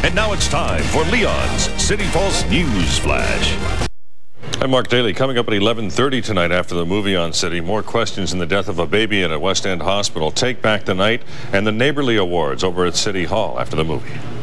And now it's time for Leon's CityPulse Newsflash. I'm Mark Dailey. Coming up at 11:30 tonight after the movie on City, more questions in the death of a baby at a West End hospital. Take Back the Night and the Neighborly Awards over at City Hall after the movie.